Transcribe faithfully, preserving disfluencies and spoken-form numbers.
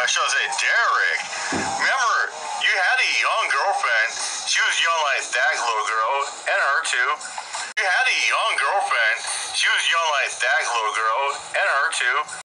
should I say Derek. Remember, you had a young girlfriend. She was young like that little girl, and her too. You had a young girlfriend. She was young like that little girl, and her too.